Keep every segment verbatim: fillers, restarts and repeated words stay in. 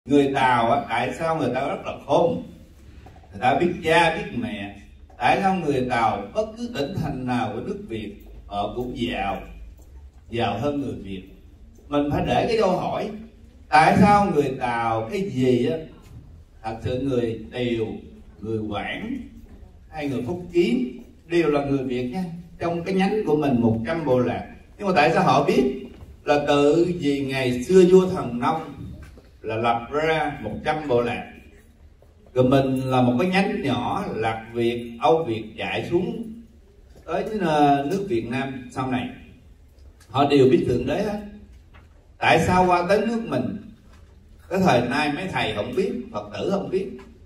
Người Tàu á, tại sao người ta rất là khôn, người ta biết cha biết mẹ. Tại sao người Tàu bất cứ tỉnh thành nào của nước Việt họ cũng giàu, giàu hơn người Việt? Mình phải để cái câu hỏi tại sao người Tàu cái gì á, thật sự người Tiều, người Quảng hay người Phúc Kiến đều là người Việt nha, trong cái nhánh của mình một trăm bộ lạc. Nhưng mà tại sao họ biết? Là tự vì ngày xưa vua Thần Nông là lập ra một trăm bộ lạc, rồi mình là một cái nhánh nhỏ Lạc Việt, Âu Việt chạy xuống tới nước Việt Nam sau này. Họ đều biết Thượng Đế hết. Tại sao qua tới nước mình cái thời nay mấy thầy không biết, Phật tử không biết?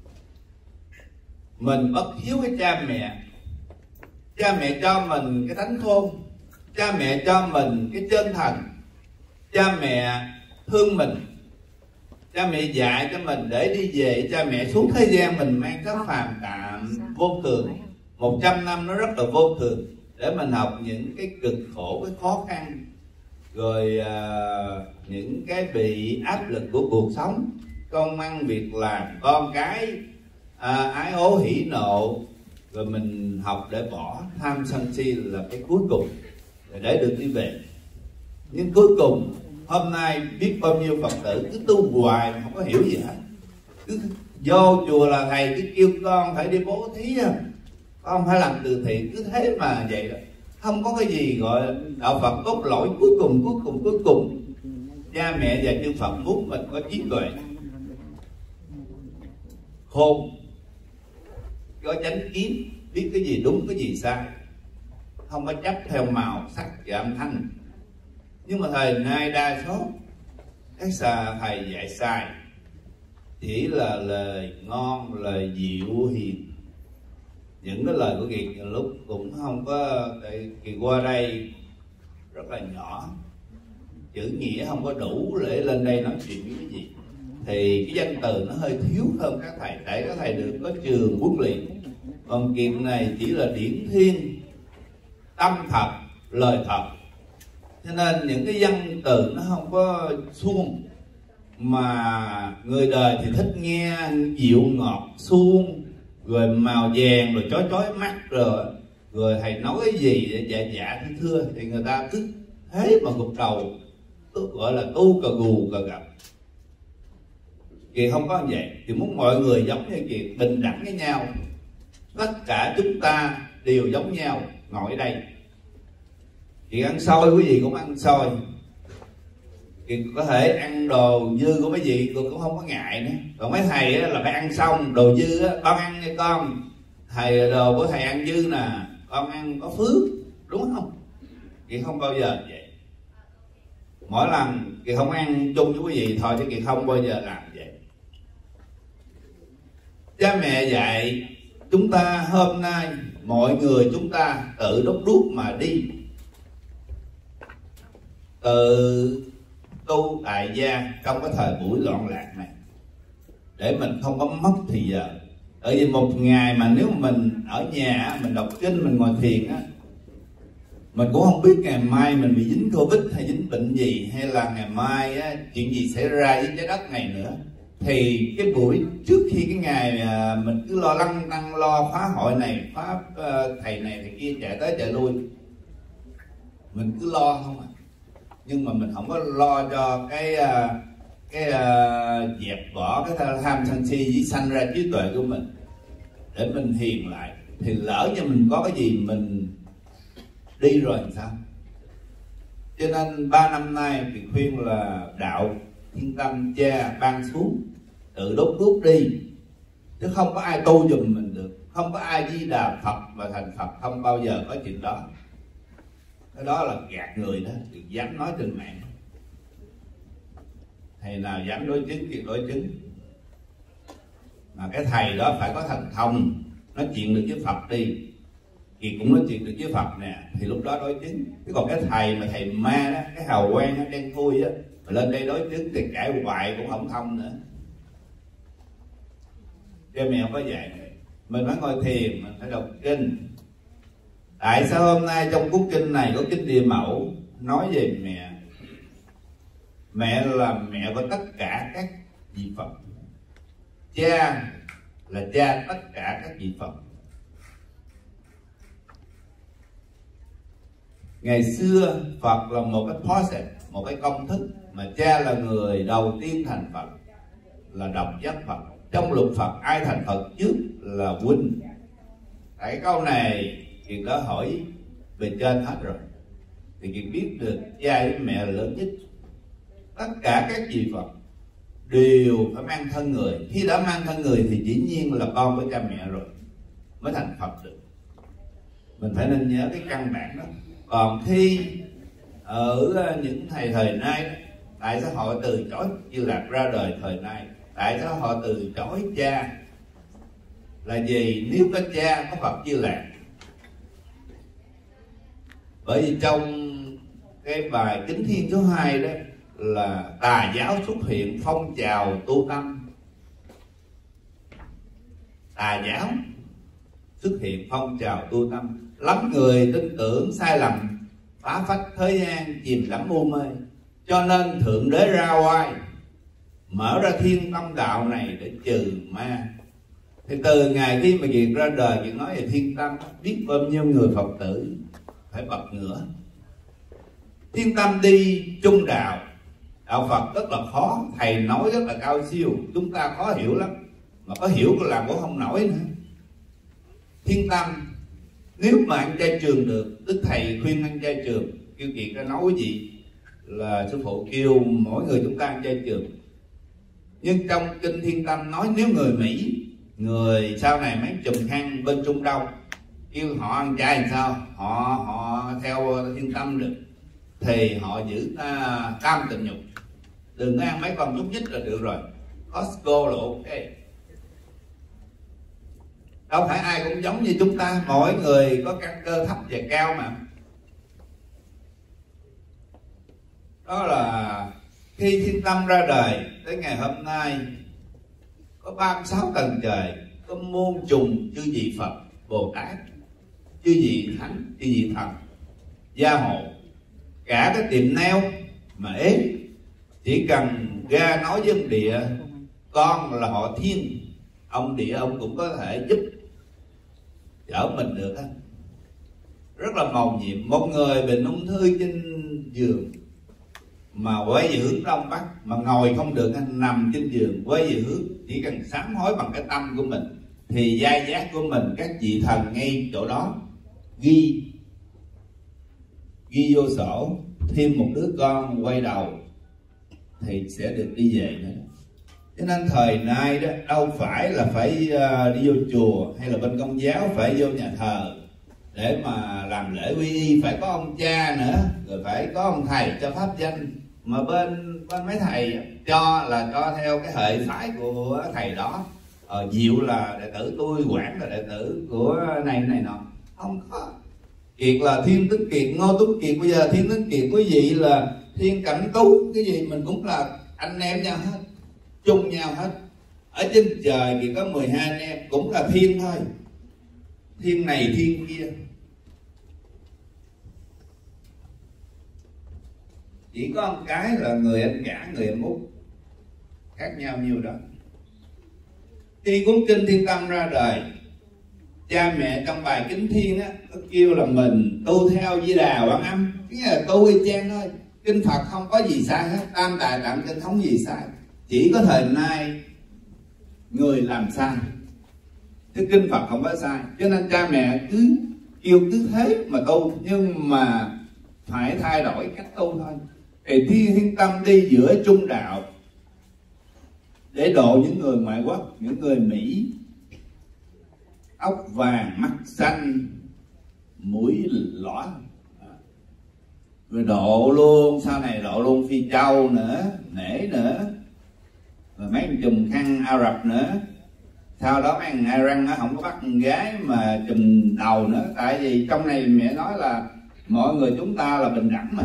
Mình bất hiếu với cha mẹ. Cha mẹ cho mình cái thánh khôn, cha mẹ cho mình cái chân thần, cha mẹ thương mình, cha mẹ dạy cho mình để đi về. Cha mẹ xuống thế gian mình mang cái phàm tạm vô thường, một trăm năm nó rất là vô thường, để mình học những cái cực khổ, cái khó khăn, rồi uh, những cái bị áp lực của cuộc sống, công ăn việc làm, con cái uh, ái ố hỉ nộ, rồi mình học để bỏ tham sân si là cái cuối cùng để được đi về. Nhưng cuối cùng hôm nay biết bao nhiêu Phật tử cứ tu hoài mà không có hiểu gì hết. Cứ vô chùa là thầy cứ kêu con phải đi bố thí, con phải làm từ thiện, cứ thế mà vậy đó. Không có cái gì gọi là đạo Phật cốt lõi cuối cùng, cuối cùng, cuối cùng. Cha mẹ và chư Phật muốn mình có trí tuệ, khôn, có chánh kiến, biết cái gì đúng, cái gì sai, không có chấp theo màu sắc và âm thanh. Nhưng mà thời nay đa số các xà thầy dạy sai, chỉ là lời ngon, lời dịu hiền. Những cái lời của Kiệt lúc cũng không có, tại Kiệt qua đây rất là nhỏ, chữ nghĩa không có đủ để lên đây nói chuyện với cái gì, thì cái danh từ nó hơi thiếu hơn các thầy, để các thầy được có trường huấn luyện. Còn Kiệt này chỉ là điển thiên, tâm thật, lời thật, cho nên những cái văn từ nó không có suông. Mà người đời thì thích nghe dịu ngọt suông, rồi màu vàng, rồi chói chói mắt, rồi rồi thầy nói cái gì để dạ dạ thưa thưa thì người ta cứ thế mà gục đầu, gọi là tu cà gù cà gặp. Kiệt không có như vậy, thì muốn mọi người giống như Kiệt, bình đẳng với nhau, tất cả chúng ta đều giống nhau ngồi ở đây. Kiệt ăn xôi, quý vị cũng ăn xôi. Kiệt có thể ăn đồ dư của mấy vị cũng không có ngại nữa. Còn mấy thầy là phải ăn xong đồ dư á, con ăn nha con, thầy đồ của thầy ăn dư nè, con ăn có phước, đúng không? Kiệt không bao giờ vậy. Mỗi lần Kiệt không ăn chung với quý vị thôi, chứ Kiệt không bao giờ làm vậy. Cha mẹ dạy chúng ta hôm nay, mọi người chúng ta tự đốt đuốc mà đi, từ tu tại gia trong cái thời buổi loạn lạc này, để mình không có mất thì giờ. Tại vì một ngày mà nếu mình ở nhà mình đọc kinh, mình ngồi thiền á, mình cũng không biết ngày mai mình bị dính Covid hay dính bệnh gì, hay là ngày mai á, chuyện gì xảy ra với trái đất này nữa. Thì cái buổi trước khi cái ngày à, mình cứ lo lăng tăng lo phá hội này, phá uh, thầy này thầy kia chạy tới chạy lui, mình cứ lo không à. Nhưng mà mình không có lo cho cái uh, cái uh, dẹp bỏ cái tham sân si với sanh ra trí tuệ của mình, để mình hiền lại. Thì lỡ như mình có cái gì mình đi rồi làm sao? Cho nên ba năm nay thì khuyên là đạo Thiên Tâm cha ban xuống, tự đốt đuốc đi, chứ không có ai tu giùm mình được. Không có ai Di Đà Phật và thành Phật, không bao giờ có chuyện đó. Cái đó là gạt người đó, đừng dám nói trên mạng. Thầy nào dám đối chứng thì đối chứng. Mà cái thầy đó phải có thần thông, nói chuyện được với Phật đi, thì cũng nói chuyện được với Phật nè, thì lúc đó đối chứng. Chứ còn cái thầy mà thầy ma đó, cái hào quang nó đen thui á, mà lên đây đối chứng thì cãi hoài cũng không thông nữa. Cha mẹ không có dạy mình phải ngồi thiền, mình phải đọc kinh. Tại sao hôm nay trong cuốn kinh này có kinh Địa Mẫu nói về mẹ? Mẹ là mẹ của tất cả các vị Phật. Cha là cha tất cả các vị Phật. Ngày xưa Phật là một cái process, một cái công thức, mà cha là người đầu tiên thành Phật, là độc giác Phật. Trong luật Phật ai thành Phật trước là huynh. Cái câu này Kiệt đã hỏi về trên hết rồi, thì Kiệt biết được cha với mẹ là lớn nhất. Tất cả các vị Phật đều phải mang thân người. Khi đã mang thân người thì dĩ nhiên là con với cha mẹ rồi mới thành Phật được. Mình phải nên nhớ cái căn bản đó. Còn khi ở những thầy thời nay, tại sao họ từ chối Di Lạc ra đời thời nay? Tại sao họ từ chối cha? Là vì nếu có cha có Phật Di Lạc. Bởi vì trong cái bài Kính Thiên số hai đó là tà giáo xuất hiện phong trào tu tâm. Tà giáo xuất hiện phong trào tu tâm, lắm người tin tưởng sai lầm, phá phách thế gian, chìm đắm u mê. Cho nên Thượng Đế ra oai, mở ra thiên tâm đạo này để trừ ma. Thì từ ngày khi mà Kiệt ra đời, Kiệt nói về thiên tâm, biết bao nhiêu người Phật tử phải bật ngửa. Thiên tâm đi trung đạo, đạo Phật rất là khó, thầy nói rất là cao siêu, chúng ta khó hiểu lắm, mà có hiểu có làm cũng không nổi nữa. Thiên tâm nếu mà ăn chay trường được, Đức Thầy khuyên ăn chay trường, kêu Kiệt ra nói quý vị là sư phụ kêu mỗi người chúng ta ăn chay trường. Nhưng trong kinh Thiên Tâm nói nếu người Mỹ, người sau này mấy chùm khăn bên Trung Đông kêu họ ăn chay làm sao, họ họ theo Thiên Tâm được, thì họ giữ uh, cam tịnh nhục, đừng có ăn mấy con nhúc nhích là được rồi. Costco là ok. Đâu phải ai cũng giống như chúng ta, mỗi người có căn cơ thấp và cao mà. Đó là khi Thiên Tâm ra đời tới ngày hôm nay, có ba mươi sáu tầng trời, có muôn trùng chư vị Phật, Bồ Tát, chư vị Thánh, chư vị Thần, gia hộ. Cả cái tiệm neo mà ế, chỉ cần ra nói với ông địa, con là họ Thiên, ông địa ông cũng có thể giúp chở mình được. Rất là mầu nhiệm. Một người bệnh ung thư trên giường mà quay về hướng Đông Bắc, mà ngồi không được, nằm trên giường quay về hướng, chỉ cần sám hối bằng cái tâm của mình, thì giai giác của mình các vị thần ngay chỗ đó ghi ghi vô sổ, thêm một đứa con quay đầu thì sẽ được đi về nữa. Cho nên thời nay đó đâu phải là phải uh, đi vô chùa hay là bên công giáo phải vô nhà thờ để mà làm lễ quy y, phải có ông cha nữa, rồi phải có ông thầy cho pháp danh. Mà bên bên mấy thầy cho là cho theo cái hệ phái của thầy đó. Ờ, Diệu là đệ tử tôi, Quảng là đệ tử của này này nọ. Không có. Kiệt là Thiên Tuấn Kiệt, Ngô Tuấn Kiệt. Bây giờ Thiên Tuấn Kiệt quý vị là Thiên Cảnh Tú, cái gì mình cũng là anh em nhau hết, chung nhau hết. Ở trên trời thì có mười hai anh em, cũng là thiên thôi, thiên này thiên kia. Chỉ có một cái là người anh cả, người anh út, khác nhau nhiều đó. Khi cuốn kinh Thiên Tâm ra đời, cha mẹ trong bài Kính Thiên á có kêu là mình tu theo Di Đà Quán Âm, cái là tu y chang thôi. Kinh Phật không có gì sai hết, Tam Tài Tạng Kinh không gì sai, chỉ có thời nay người làm sai, chứ kinh Phật không có sai. Cho nên cha mẹ cứ kêu cứ thế mà tu, nhưng mà phải thay đổi cách tu thôi. Thì Thiên Tâm đi giữa trung đạo để độ những người ngoại quốc, những người Mỹ ốc vàng, mắt xanh, mũi lõa, rồi độ luôn, sau này độ luôn Phi Châu nữa, Nể nữa, rồi mấy anh chùm khăn Ả Rập nữa. Sau đó mấy anh Iran nó không có bắt con gái mà chùm đầu nữa. Tại vì trong này mẹ nói là mọi người chúng ta là bình đẳng mà,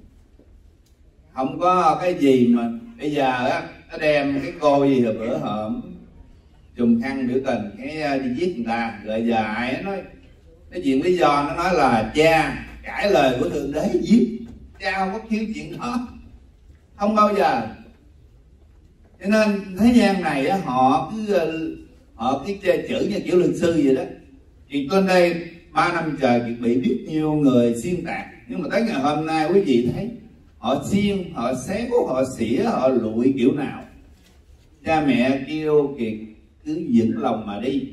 không có cái gì mà bây giờ á nó đem cái cô gì rồi bữa hổm chùm khăn biểu tình cái đi giết người ta, rồi giờ ai nó nói cái chuyện lý do nó nói là cha cãi lời của Thượng Đế giết. Cha không có thiếu chuyện đó, không bao giờ. Cho nên thế gian này á, họ cứ họ cứ chơi chữ như kiểu luật sư vậy đó. Thì trên đây ba năm trời Kiệt bị biết nhiêu người xuyên tạc, nhưng mà tới ngày hôm nay quý vị thấy họ xiên, họ xéo, họ xỉa, họ lụi kiểu nào. Cha mẹ kêu Kiệt cứ vững lòng mà đi.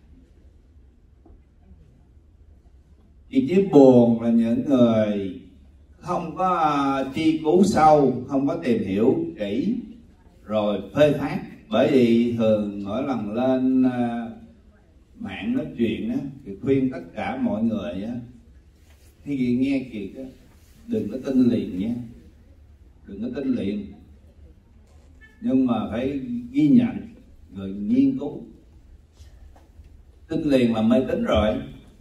Kiệt chỉ buồn là những người không có tri cứu sâu, không có tìm hiểu kỹ rồi phê phán. Bởi vì thường mỗi lần lên mạng nói chuyện á, Kiệt khuyên tất cả mọi người á, khi Kiệt nghe Kiệt á, đừng có tin liền nhé, đừng có tin liền, nhưng mà phải ghi nhận rồi nghiên cứu. Tin liền là mê tín rồi,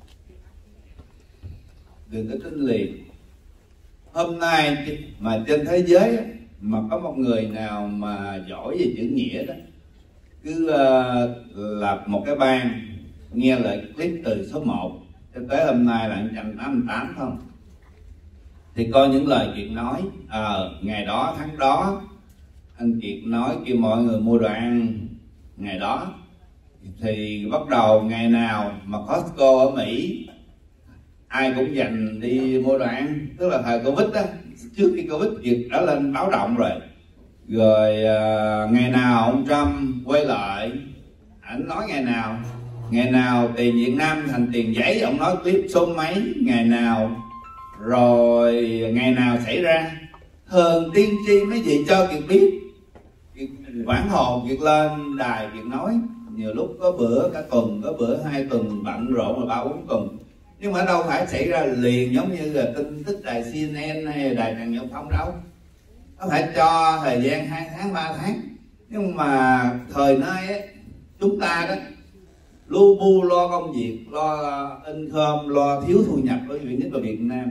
đừng có tin liền. Hôm nay mà trên thế giới á, mà có một người nào mà giỏi về chữ nghĩa đó, cứ uh, lập một cái ban nghe lại clip từ số một cho tới hôm nay là một trăm tám mươi tám không, thì coi những lời Kiệt nói. Ờ à, ngày đó tháng đó anh Kiệt nói kêu mọi người mua đồ ăn ngày đó, thì bắt đầu ngày nào mà Costco ở Mỹ ai cũng dành đi mua đồ ăn, tức là thời Covid á, trước khi Covid Kiệt đã lên báo động rồi. Rồi uh, ngày nào ông Trump quay lại, ảnh nói ngày nào ngày nào tiền Việt Nam thành tiền giấy, ông nói clip số mấy ngày nào, rồi ngày nào xảy ra. Thường tiên tri mấy vị cho Kiệt biết, Kiệt quảng hồn Kiệt lên đài Kiệt nói, nhiều lúc có bữa cả tuần, có bữa hai tuần bận rộn là ba bốn tuần, nhưng mà đâu phải xảy ra liền giống như là tin tức đài xê en en hay là đài Trần Nhật Phong đâu. Nó phải cho thời gian hai tháng ba tháng. Nhưng mà thời nay ấy, chúng ta đó lu bu lo công việc, lo income, lo thiếu thu nhập, bởi vì nhất là Việt Nam.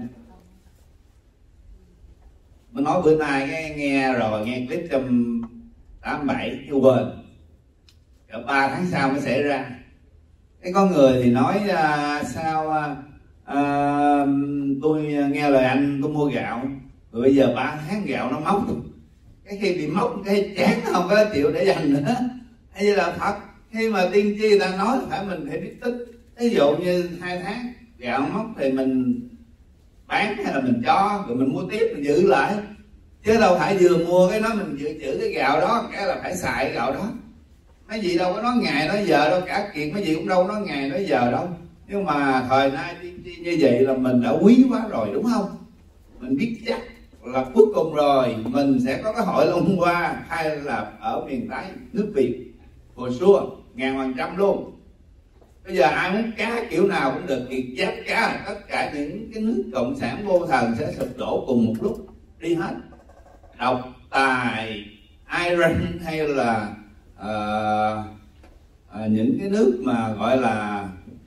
Mình nói bữa nay nghe, nghe rồi nghe clip trăm tám bảy chưa quên, cỡ ba tháng sau mới xảy ra. Cái con người thì nói uh, sao uh, uh, tôi nghe lời anh tôi mua gạo, rồi bây giờ ba tháng gạo nó móc, cái khi bị móc cái chán không có chịu để dành nữa. Hay là thật, khi mà tiên tri ta nói phải mình phải biết tích. Ví dụ như hai tháng gạo móc thì mình bán hay là mình cho, rồi mình mua tiếp mình giữ lại, chứ đâu phải vừa mua cái đó mình dự trữ cái gạo đó cái là phải xài cái gạo đó. Mấy vị đâu có nói ngày nói giờ đâu, cả Kiệt mấy vị cũng đâu nói ngày nói giờ đâu. Nhưng mà thời nay tiên tri như vậy là mình đã quý quá rồi, đúng không? Mình biết chắc là cuối cùng rồi mình sẽ có cái hội Long Hoa hay là ở miền Tây nước Việt for sure, ngàn phần trăm luôn. Bây giờ ai muốn cá kiểu nào cũng được, Kiệt giáp cá, tất cả những cái nước cộng sản vô thần sẽ sụp đổ cùng một lúc đi hết. Độc tài, Iran hay là uh, uh, những cái nước mà gọi là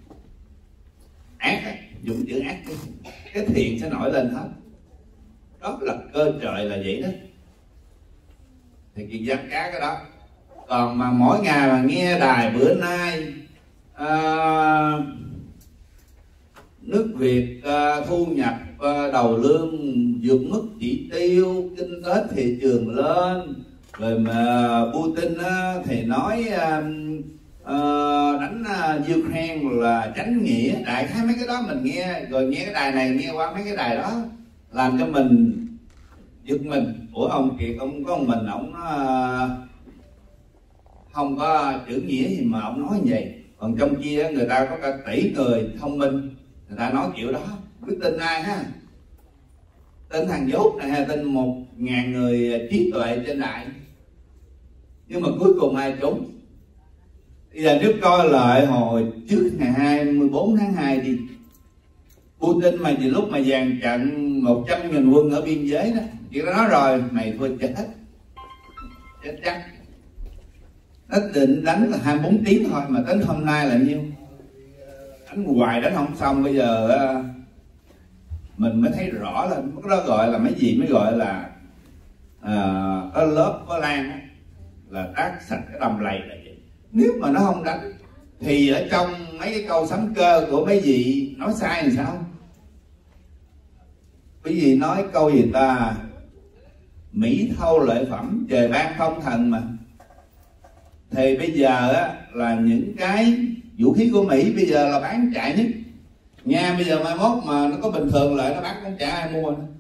ác ấy, dùng chữ ác đi, cái thiện sẽ nổi lên hết. Đó là cơ trời là vậy đó. Thì Kiệt giáp cá cái đó. Còn mà mỗi ngày mà nghe đài bữa nay uh, nước Việt uh, thu nhập uh, đầu lương vượt mức chỉ tiêu, kinh tế thị trường lên, rồi mà Putin uh, thì nói uh, uh, đánh uh, Ukraine là tránh nghĩa. Đại khái mấy cái đó mình nghe, rồi nghe cái đài này nghe qua mấy cái đài đó làm cho mình giật mình. Ủa ông Kiệt ông có một mình ông uh, không có chữ nghĩa gì mà ông nói như vậy. Còn trong kia người ta có cả tỷ người thông minh, người ta nói kiểu đó, biết tin ai ha? Tin thằng dốt này hay tin một ngàn người trí tuệ trên đại? Nhưng mà cuối cùng ai trúng? Bây giờ nếu coi lại hồi trước ngày hai mươi bốn tháng hai đi, Putin mà từ lúc mà dàn trận một trăm nghìn quân ở biên giới đó, chị đã nói rồi mày thôi chết, chết chắc. Nó định đánh là hai mươi bốn tiếng thôi mà đến hôm nay là nhiêu? Đánh hoài đánh không xong. Bây giờ mình mới thấy rõ là cái đó gọi là mấy gì mới gọi là à, có lớp có lan á, là tác sạch cái đầm lầy là vậy. Nếu mà nó không đánh thì ở trong mấy cái câu sấm cơ của mấy vị nói sai làm sao? Quý vị nói câu gì ta? Mỹ thâu lợi phẩm trời ban phong thần mà. Thì bây giờ á, là những cái vũ khí của Mỹ bây giờ là bán chạy nhất. Nga bây giờ mai mốt mà nó có bình thường lại nó bán cũng chả ai mua nữa.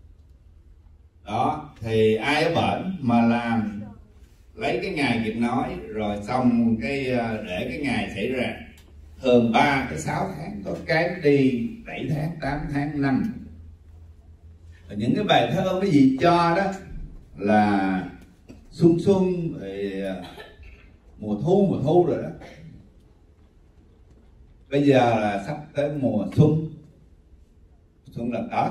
Đó, thì ai ở bển mà làm lấy cái ngày Việt nói rồi xong cái để cái ngày xảy ra thường ba tới sáu tháng, có cái đi bảy tháng, tám tháng, năm. Những cái bài thơ cái gì cho đó là xuân xuân thì mùa thu mùa thu rồi đó. Bây giờ là sắp tới mùa xuân, xuân là Tết.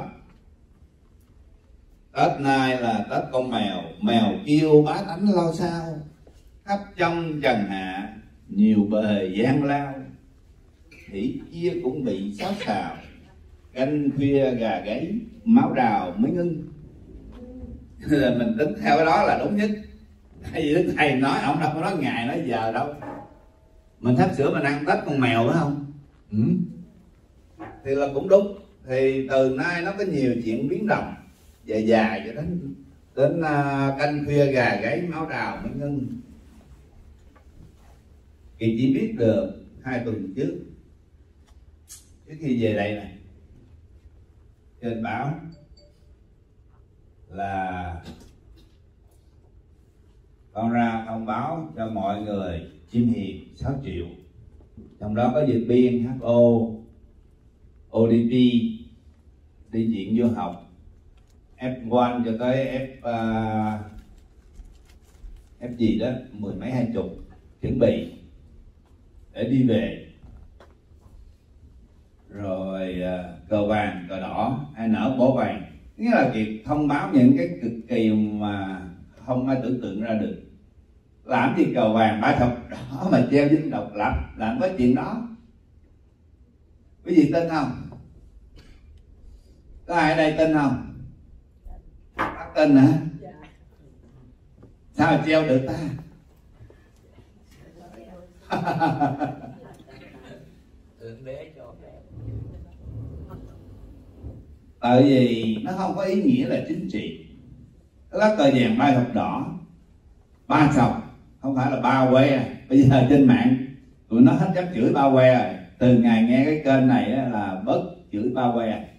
Tết nay là Tết con mèo, mèo kêu bá tánh lao sao, khắp trong trần hạ nhiều bề gian lao. Thỉ kia cũng bị xáo xào, canh khuya gà gáy, máu đào mới ngưng. Là mình tính theo cái đó là đúng nhất. Tại vì Đức Thầy nói, ông đâu có nói ngày nói giờ đâu. Mình sắp sửa mình ăn Tết con mèo phải không? Ừ. Thì là cũng đúng. Thì từ nay nó có nhiều chuyện biến động, dài dài cho đến đến uh, canh khuya gà gáy máu đào mới ngưng. Thì chỉ biết được hai tuần trước, trước khi về đây này, trên báo là con ra thông báo cho mọi người chim hiền sáu triệu, trong đó có Việt Biên, hát o, ô đê pê, đi viện du học, ép một cho tới F uh, F gì đó mười mấy hai chục chuẩn bị để đi về. Rồi uh, cờ vàng cờ đỏ ai nở bó vàng, nghĩa là việc thông báo những cái cực kỳ mà không ai tưởng tượng ra được. Làm gì cờ vàng ba thập đỏ mà treo dinh độc lập, làm cái chuyện đó quý vị tin không? Có ai ở đây tin không? Bác tin hả? Sao mà treo được ta? Tại vì nó không có ý nghĩa là chính trị. Cái lá cờ vàng ba thập đỏ, ba sọc, không phải là ba que. Bây giờ trên mạng tụi nó hết cách chửi ba que rồi. Từ ngày nghe cái kênh này là bớt chửi ba que.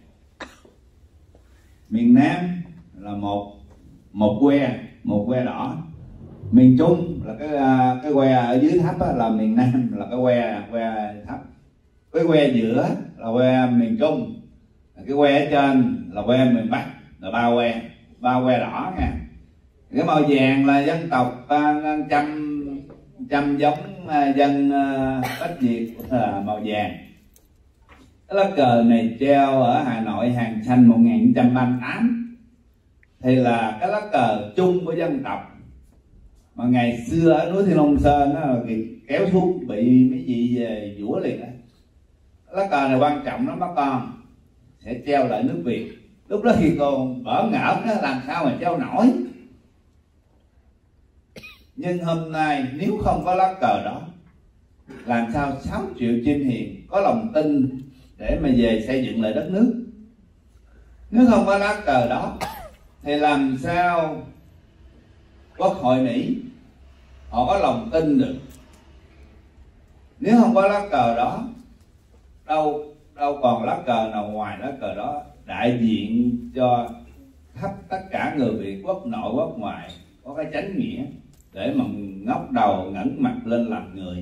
Miền Nam là một một que, một que đỏ. Miền Trung là cái cái que ở dưới thấp là miền Nam, là cái que que thấp. Cái que giữa là que miền Trung, cái que ở trên là que miền Bắc, là ba que, ba que đỏ nha. Cái màu vàng là dân tộc chăm chăm giống dân Đất Việt là màu vàng. Cái lá cờ này treo ở Hà Nội Hàng Xanh một nghìn chín trăm ba mươi tám, thì là cái lá cờ chung của dân tộc. Mà ngày xưa ở núi Thiên Long Sơn đó, kéo xuống bị mấy gì về vũa liền đó. Lá cờ này quan trọng lắm bác con, sẽ treo lại nước Việt. Lúc đó thì còn bỡ ngỡ đó, làm sao mà treo nổi. Nhưng hôm nay nếu không có lá cờ đó, làm sao sáu triệu chim hiền có lòng tin để mà về xây dựng lại đất nước. Nếu không có lá cờ đó thì làm sao Quốc hội Mỹ họ có lòng tin được. Nếu không có lá cờ đó, đâu đâu còn lá cờ nào ngoài lá cờ đó đại diện cho khắp tất cả người Việt, quốc nội quốc ngoại, có cái chánh nghĩa để mà ngóc đầu ngẩng mặt lên làm người,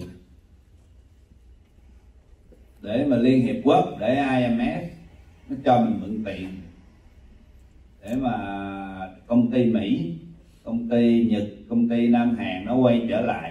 để mà Liên Hiệp Quốc, để I M F nó cho mình mượn tiền, để mà công ty Mỹ, công ty Nhật, công ty Nam Hàn nó quay trở lại.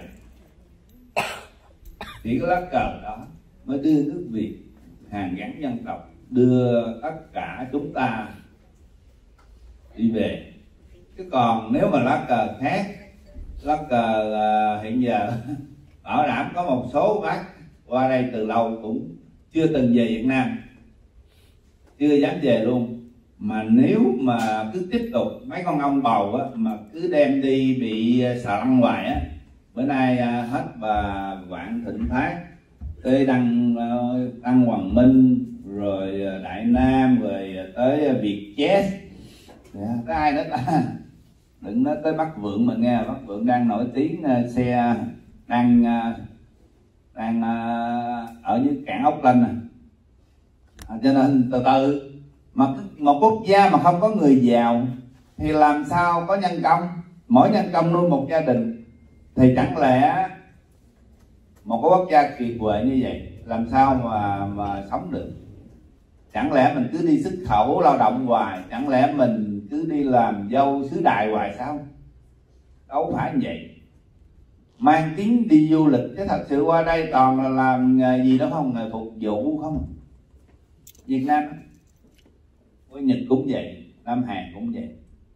Chỉ có lá cờ đó mới đưa nước Việt hàn gắn dân tộc, đưa tất cả chúng ta đi về. Chứ còn nếu mà lá cờ khác, lá cờ uh, hiện giờ bảo đảm có một số bác qua đây từ lâu cũng chưa từng về Việt Nam, chưa dám về luôn. Mà nếu mà cứ tiếp tục mấy con ông bầu á, mà cứ đem đi bị xà lăng hoài á, bữa nay uh, hết bà Vạn Thịnh Phát tới Đăng uh, Đăng Hoàng Minh, rồi uh, Đại Nam, rồi uh, tới uh, Vietjet, yeah, có ai nữa ta? Đừng nói tới Bắc Vượng mà nghe, Bắc Vượng đang nổi tiếng uh, xe đang đang ở dưới cảng Ốc Lanh nè, cho nên từ từ mà một quốc gia mà không có người giàu thì làm sao có nhân công, mỗi nhân công nuôi một gia đình, thì chẳng lẽ một cái quốc gia kiệt quệ như vậy làm sao mà mà sống được? Chẳng lẽ mình cứ đi xuất khẩu lao động hoài, chẳng lẽ mình cứ đi làm dâu xứ Đài hoài sao? Đâu phải như vậy. Mang tiếng đi du lịch chứ thật sự qua đây toàn là làm nghề gì đó không, nghề phục vụ không. Việt Nam, với Nhật cũng vậy, Nam Hàn cũng vậy,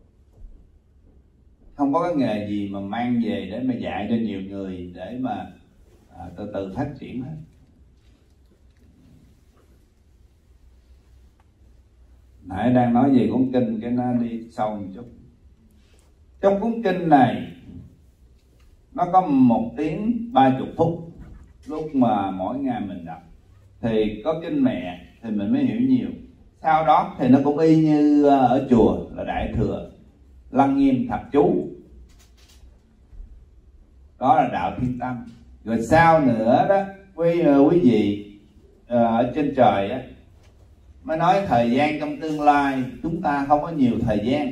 không có cái nghề gì mà mang về để mà dạy cho nhiều người để mà à, từ từ phát triển hết. Nãy đang nói về cuốn kinh cái nó đi sâu một chút. Trong cuốn kinh này nó có một tiếng ba chục phút lúc mà mỗi ngày mình đọc, thì có kinh mẹ thì mình mới hiểu nhiều. Sau đó thì nó cũng y như ở chùa là Đại Thừa, Lăng Nghiêm Thập Chú, đó là đạo Thiên Tâm. Rồi sau nữa đó quý quý vị ở trên trời á, mới nói thời gian trong tương lai chúng ta không có nhiều thời gian,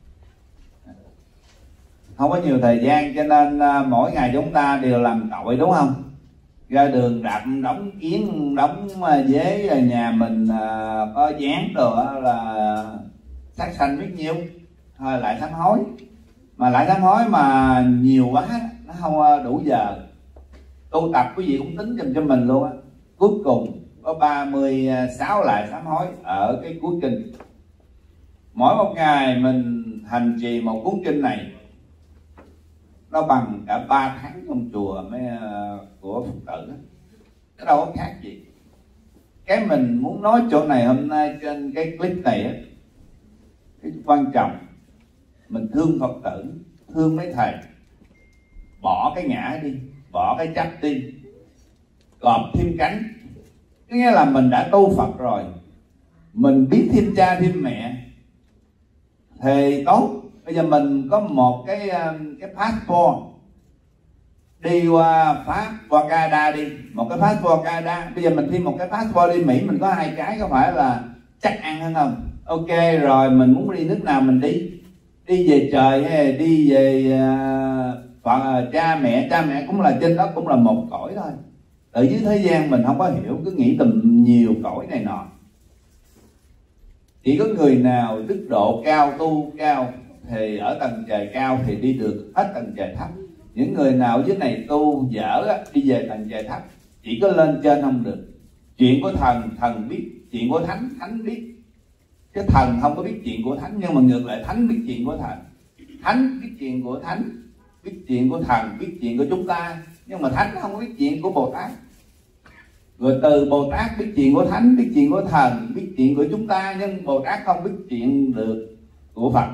không có nhiều thời gian cho nên mỗi ngày chúng ta đều làm tội, đúng không? Ra đường đạp đóng kiến, đóng dế, nhà mình có dán đồ là sát sanh biết nhiêu, thôi lại sám hối. Mà lại sám hối mà nhiều quá nó không đủ giờ tu tập. Quý vị cũng tính cho, cho mình luôn á, cuối cùng có ba mươi sáu lại sám hối ở cái cuối kinh. Mỗi một ngày mình hành trì một cuốn kinh này nó bằng cả ba tháng trong chùa mấy của Phật tử, nó đâu có khác gì. Cái mình muốn nói chỗ này hôm nay trên cái clip này á, cái quan trọng mình thương Phật tử, thương mấy thầy, bỏ cái ngã đi, bỏ cái chấp đi, gọt thêm cánh. Có nghĩa là mình đã tu Phật rồi, mình biết thêm cha thêm mẹ thì tốt. Bây giờ mình có một cái cái passport đi qua Pháp, qua Canada đi, một cái passport Canada. Bây giờ mình thêm một cái passport đi Mỹ, mình có hai cái, có phải là chắc ăn hơn không? Ok rồi, mình muốn đi nước nào mình đi, đi về trời hay đi về uh, cha mẹ. Cha mẹ cũng là trên đó, cũng là một cõi thôi. Ở dưới thế gian mình không có hiểu, cứ nghĩ tùm nhiều cõi này nọ. Chỉ có người nào đức độ cao, tu cao thì ở tầng trời cao thì đi được hết tầng trời thấp. Những người nào dưới này tu dở á, đi về tầng trời thấp, chỉ có lên trên không được. Chuyện của thần, thần biết, chuyện của thánh, thánh biết. Cái thần không có biết chuyện của thánh, nhưng mà ngược lại thánh biết chuyện của thần. Thánh biết chuyện của thánh, biết chuyện của thần, biết chuyện của chúng ta, nhưng mà thánh không có biết chuyện của Bồ Tát. Rồi từ Bồ Tát biết chuyện của thánh, biết chuyện của thần, biết chuyện của chúng ta, nhưng Bồ Tát không biết chuyện được của Phật.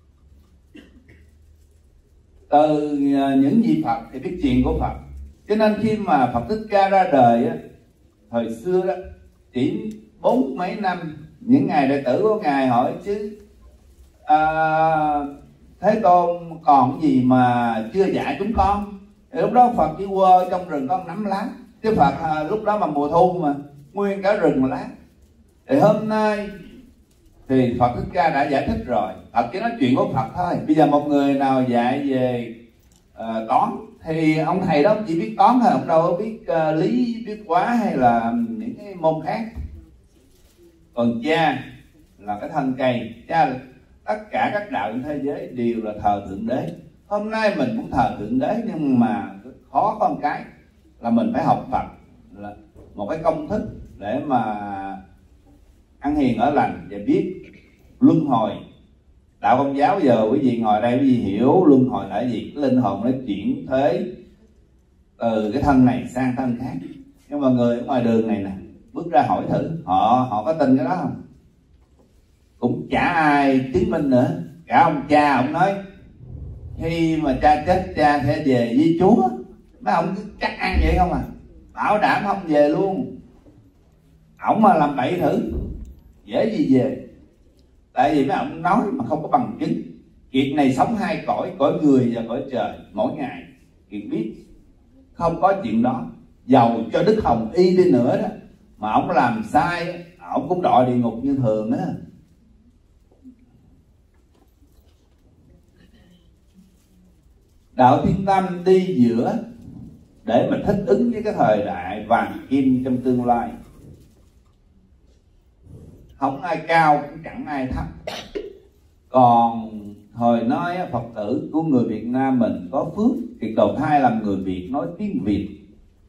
Từ những vị Phật thì biết chuyện của Phật. Cho nên khi mà Phật Thích Ca ra đời á, thời xưa đó chỉ bốn mấy năm, những ngài đệ tử của ngài hỏi chứ à, Thế Tôn còn gì mà chưa dạy chúng con? Thì lúc đó Phật chỉ quơ trong rừng có nắm lá, chứ Phật à, lúc đó mà mùa thu mà nguyên cả rừng mà lá. Thì hôm nay thì Phật Thích Ca đã giải thích rồi, Phật chỉ nói chuyện của Phật thôi. Bây giờ một người nào dạy về uh, toán thì ông thầy đó chỉ biết toán thôi, ông đâu có biết uh, lý, biết hóa hay là những cái môn khác. Còn cha là cái thân cây, cha tất cả các đạo trên thế giới đều là thờ Thượng Đế. Hôm nay mình cũng thờ Thượng Đế, nhưng mà khó có một cái là mình phải học Phật, là một cái công thức để mà ăn hiền ở lành và biết luân hồi. Đạo Công giáo giờ quý vị ngồi đây quý vị hiểu luân hồi là gì? Cái linh hồn nó chuyển thế từ cái thân này sang thân khác. Nhưng mà người ở ngoài đường này nè, bước ra hỏi thử họ họ có tin cái đó không? Cũng chả ai chứng minh nữa. Cả ông cha ông nói khi mà cha chết cha sẽ về với Chúa. Mấy ông cứ chắc ăn vậy không à, bảo đảm không về luôn. Ổng mà làm bậy thử dễ gì về. Tại vì mấy ông nói mà không có bằng chứng. Kiệt này sống hai cõi, cõi người và cõi trời mỗi ngày. Kiệt biết Không có chuyện đó. Dầu cho Đức Hồng Y đi nữa đó, mà ông làm sai, ông cũng đọa địa ngục như thường á. Đạo Thiên Tâm đi giữa để mà thích ứng với cái thời đại vàng kim trong tương lai. Không ai cao cũng chẳng ai thấp. Còn thời nói Phật tử của người Việt Nam mình có phước thì đầu thai làm người Việt, nói tiếng Việt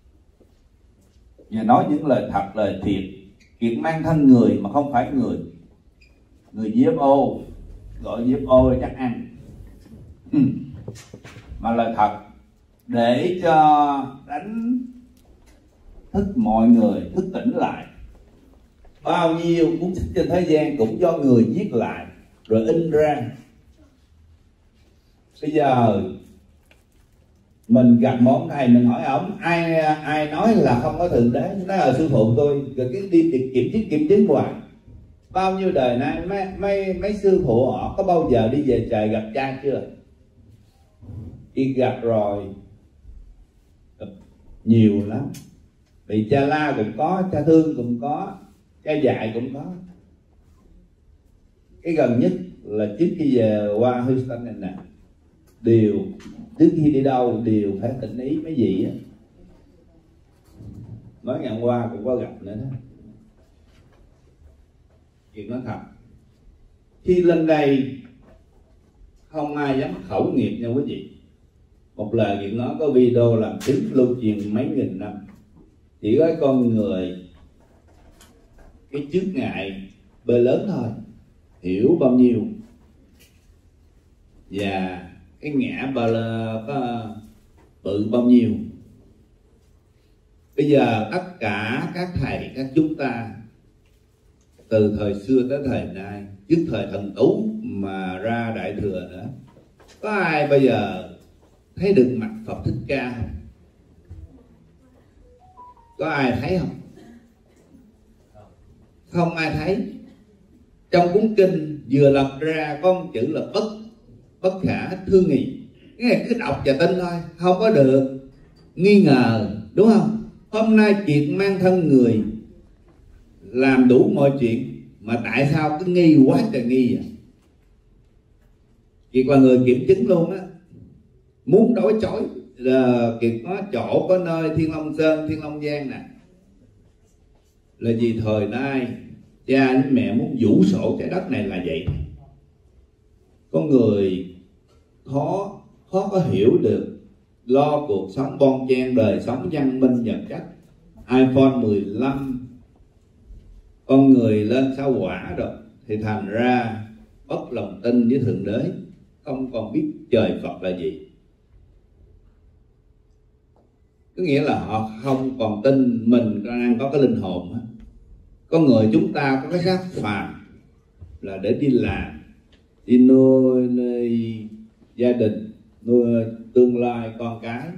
và nói những lời thật lời thiệt. Kiệt mang thân người mà không phải người. Người giê ép ô gọi giê ép ô là chắc ăn. Mà lời thật để cho đánh thức mọi người thức tỉnh lại. Bao nhiêu cuốn sách trên thế gian cũng do người viết lại rồi in ra. Bây giờ mình gặp một ông thầy, mình hỏi ổng ai ai nói là không có thượng đế, nói là sư phụ tôi, rồi cái đi kiểm chứng kiểm chứng hoài. Bao nhiêu đời nay mấy mấy mấy sư phụ họ có bao giờ đi về trời gặp cha chưa? Đi gặp rồi, gặp nhiều lắm. Vì cha la cũng có, cha thương cũng có, cha dạy cũng có. Cái gần nhất là trước khi về qua Houston này nè, đều trước khi đi đâu đều phải tỉnh ý mấy gì á. Mới ngày hôm qua cũng có gặp nữa đó. Chuyện nói thật, khi lên đây không ai dám khẩu nghiệp nha quý vị. Một lời chuyện nói có video làm tiếng lưu truyền mấy nghìn năm. Chỉ có con người cái chướng ngại bề lớn thôi, hiểu bao nhiêu và cái ngã bao có bự bao nhiêu. Bây giờ tất cả các thầy các chúng ta từ thời xưa tới thời nay, trước thời Thần Tú mà ra Đại Thừa nữa, có ai bây giờ thấy được mặt Phật Thích Ca không? Có ai thấy không? Không ai thấy. Trong cuốn kinh vừa lập ra có một chữ là bất bất khả tư nghị. Cái này cứ đọc và tin thôi, không có được nghi ngờ, đúng không? Hôm nay Kiệt mang thân người làm đủ mọi chuyện mà tại sao cứ nghi quá trời nghi vậy? Kiệt là người kiểm chứng luôn á. Muốn đối chối là Kiệt có chỗ có nơi Thiên Long Sơn, Thiên Long Giang nè. Là vì thời nay cha với mẹ muốn vũ sổ trái đất này là vậy. Có người khó khó có hiểu được lo cuộc sống bon chen, đời sống văn minh vật chất. iPhone mười lăm, con người lên sao hỏa rồi thì thành ra bất lòng tin với Thượng Đế, không còn biết trời Phật là gì. Có nghĩa là họ không còn tin mình đang có cái linh hồn. Con người chúng ta có cái xác phàm là để đi làm, đi nuôi, nuôi gia đình, nuôi tương lai con cái.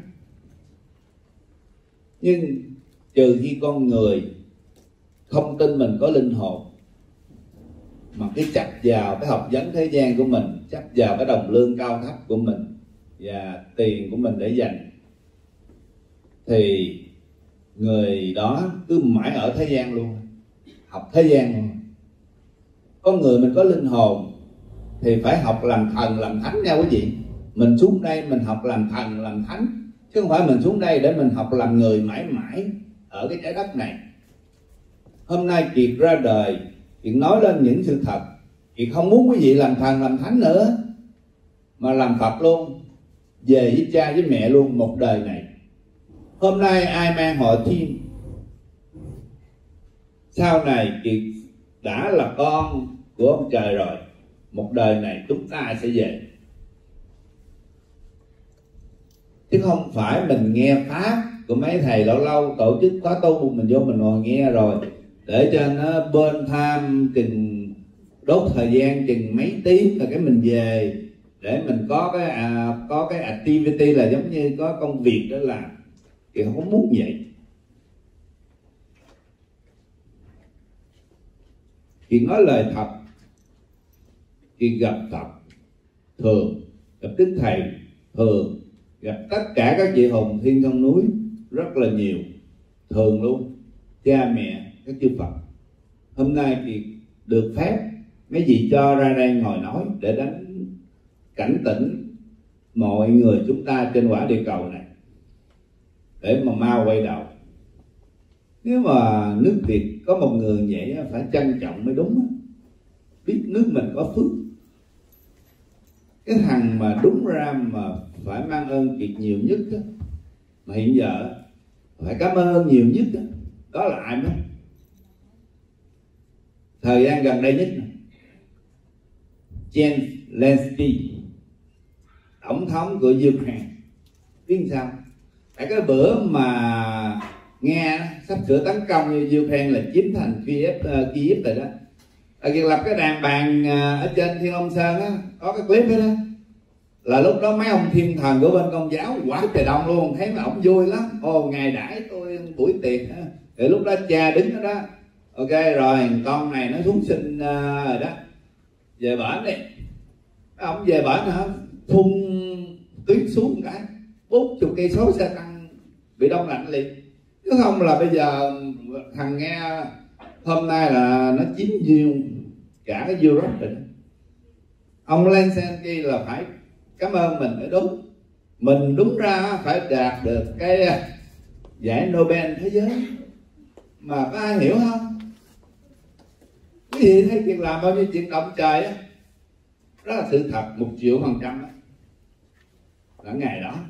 Nhưng trừ khi con người không tin mình có linh hồn mà cái chấp vào cái học vấn thế gian của mình, chấp vào cái đồng lương cao thấp của mình và tiền của mình để dành, thì người đó cứ mãi ở thế gian luôn, học thế gian luôn. Con người mình có linh hồn thì phải học làm thần làm thánh nha quý vị. Mình xuống đây mình học làm thần làm thánh, chứ không phải mình xuống đây để mình học làm người mãi mãi ở cái trái đất này. Hôm nay Kiệt ra đời, Kiệt nói lên những sự thật. Kiệt không muốn quý vị làm thần làm thánh nữa, mà làm Phật luôn, về với cha với mẹ luôn một đời này. Hôm nay ai mang họ Thiên, sau này Kiệt đã là con của ông trời rồi, một đời này chúng ta sẽ về. Chứ không phải mình nghe pháp của mấy thầy lâu lâu tổ chức khóa tu, mình vô mình ngồi nghe rồi để cho nó bên tham chừng đốt thời gian chừng mấy tiếng rồi cái mình về, để mình có cái à, có cái activity là giống như có công việc để làm. Thì không muốn vậy. Thì nói lời thật, khi gặp Phật thường, gặp Đức Thầy thường, gặp tất cả các vị hùng thiên trong núi rất là nhiều, thường luôn, cha mẹ các chư Phật. Hôm nay thì được phép mấy vị cho ra đây ngồi nói để đánh cảnh tỉnh mọi người chúng ta trên quả địa cầu này, để mà mau quay đầu. Nếu mà nước Việt có một người vậy phải trân trọng mới đúng, biết nước mình có phước. Cái thằng mà đúng ra mà phải mang ơn Kiệt nhiều nhất đó, mà hiện giờ phải cảm ơn nhiều nhất đó, đó là ai đó? Thời gian gần đây nhất này, Jens Zelensky, tổng thống của Ukraine. Biết sao? Tại cái bữa mà Nga sắp sửa tấn công như Ukraine là chiếm thành Kiev, uh, Kiev rồi đó, là Kiệt lập cái đàn bàn uh, ở trên Thiên Long Sơn á, có cái clip đó, đó là lúc đó mấy ông thiên thần của bên Công giáo quá trời đông luôn, thấy mà ông vui lắm. Ồ, ngày đãi tôi buổi tiệc á. Thì lúc đó cha đứng đó đó, ok rồi con này nó xuống sinh uh, rồi đó, về bển đi. Ông về bển hả, phun tuyết xuống một cái bốn chục cây số xe tăng bị đông lạnh liền. Chứ không là bây giờ thằng Nga hôm nay là nó chiếm nhiều cả cái Europe rồi. Ông Zelensky là phải cảm ơn mình mới đúng. Mình đúng ra phải đạt được cái giải Nobel thế giới, mà có ai hiểu không? Cái gì thấy chuyện làm bao nhiêu chuyện động trời á, đó là sự thật một triệu phần trăm đó, là ngày đó.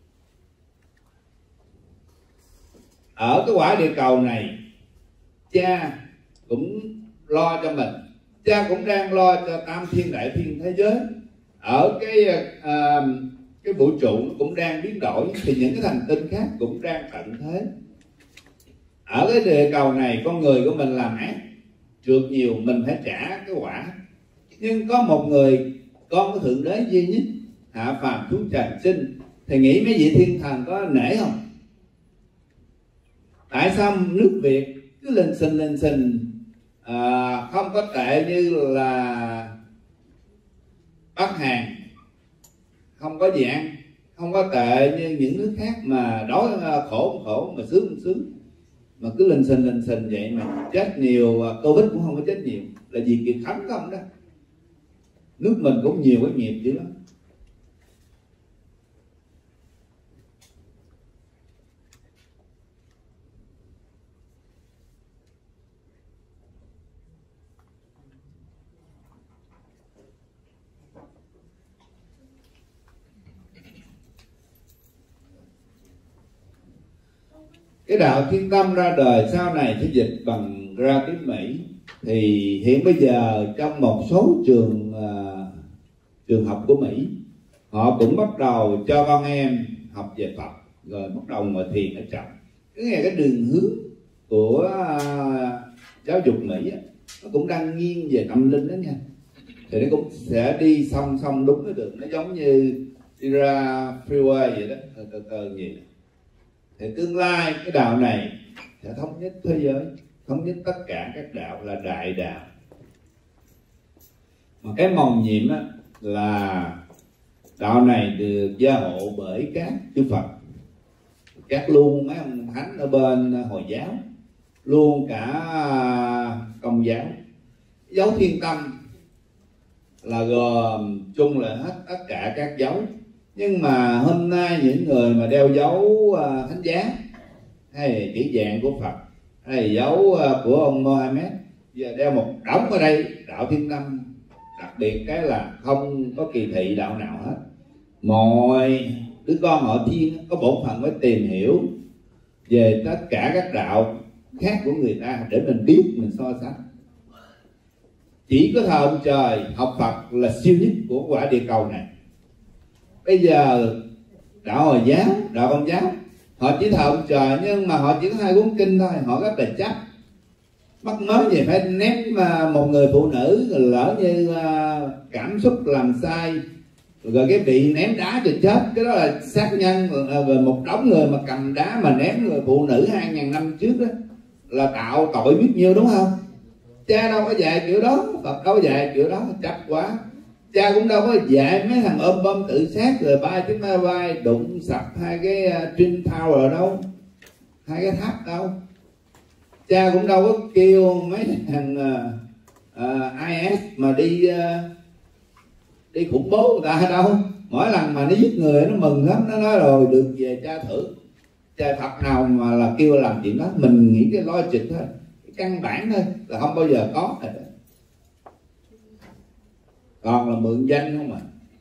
Ở cái quả địa cầu này, cha cũng lo cho mình, cha cũng đang lo cho tam thiên đại thiên thế giới. Ở cái uh, cái vũ trụ cũng đang biến đổi, thì những cái hành tinh khác cũng đang tận thế. Ở cái địa cầu này, con người của mình làm ác trượt nhiều, mình phải trả cái quả. Nhưng có một người con của Thượng Đế duy nhất hạ phàm xuống trần sinh, thì nghĩ mấy vị thiên thần có nể không? Tại sao nước Việt cứ lên xình lên xình à, không có tệ như là Bắc Hàn, không có gì ăn, không có tệ như những nước khác mà đói khổ khổ mà sướng sướng, mà cứ lên xình lên xình vậy mà chết nhiều, Covid cũng không có chết nhiều, là vì Kiệt Khánh không đó. Nước mình cũng nhiều cái nghiệp dữ lắm. Cái đạo Thiên Tâm ra đời sau này sẽ dịch bằng ra tiếng Mỹ. Thì hiện bây giờ trong một số trường uh, trường học của Mỹ, họ cũng bắt đầu cho con em học về Phật, rồi bắt đầu ngồi thiền ở trong. Cái này cái đường hướng của uh, giáo dục Mỹ á, nó cũng đang nghiêng về tâm linh đó nha. Thì nó cũng sẽ đi song song đúng cái đường, nó giống như đi ra freeway vậy đó, từ từ từ vậy. Thì tương lai cái đạo này sẽ thống nhất thế giới, thống nhất tất cả các đạo là đại đạo. Mà cái mầu nhiệm á, là đạo này được gia hộ bởi các chư Phật, các luôn mấy ông thánh ở bên Hồi giáo, luôn cả Công giáo. Dấu Thiên Tâm là gồm chung lại hết tất cả các dấu. Nhưng mà hôm nay những người mà đeo dấu uh, thánh giá, hay chữ vàng của Phật, hay dấu uh, của ông Mohammed, giờ đeo một đống ở đây đạo Thiên Tâm. Đặc biệt cái là không có kỳ thị đạo nào hết. Mọi đứa con họ Thiên có bổn phận phải tìm hiểu về tất cả các đạo khác của người ta để mình biết, mình so sánh. Chỉ có thờ ông trời, học Phật là siêu nhất của quả địa cầu này. Bây giờ đạo Hồi giáo, đạo Công giáo, họ chỉ thờ ông trời, nhưng mà họ chỉ có hai cuốn kinh thôi, họ rất là chấp. Mắc mới gì phải ném một người phụ nữ, lỡ như cảm xúc làm sai, rồi cái bị ném đá cho chết, cái đó là sát nhân. Rồi một đống người mà cầm đá mà ném người phụ nữ hai ngàn năm trước đó, là tạo tội biết nhiêu, đúng không? Cha đâu có dạy kiểu đó, Phật đâu có dạy kiểu đó, chấp quá. Cha cũng đâu có dạy mấy thằng ôm bom tự sát rồi ba chiếc máy bay đụng sập hai cái uh, Twin Tower đâu, hai cái tháp đâu. Cha cũng đâu có kêu mấy thằng uh, uh, I S mà đi uh, đi khủng bố người ta đâu. Mỗi lần mà nó giết người nó mừng lắm, nó nói rồi được về cha thưởng. Cha Phật nào mà là kêu làm chuyện đó, mình nghĩ cái logic thôi, cái căn bản thôi là không bao giờ có. Còn là mượn danh không à.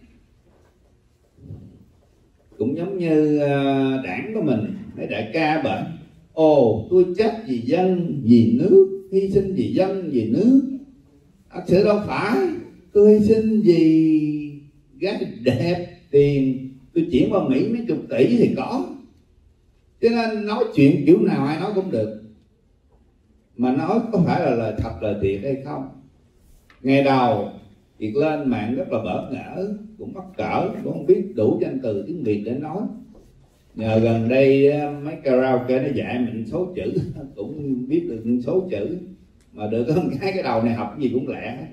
Cũng giống như đảng của mình, mấy đại ca bệnh, ồ tôi chết vì dân vì nước, hy sinh vì dân vì nước. Thật sự đâu phải, tôi hy sinh vì gái đẹp, tiền, tôi chuyển qua Mỹ mấy chục tỷ thì có. Cho nên nói chuyện kiểu nào ai nói cũng được, mà nói có phải là lời thật lời thiệt hay không. Ngày đầu Kiệt lên mạng rất là bỡ ngỡ, cũng mắc cỡ, cũng không biết đủ danh từ tiếng Việt để nói. Nhờ gần đây mấy karaoke nó dạy mình số chữ, cũng biết được số chữ. Mà được có cái cái đầu này học gì cũng lẹ.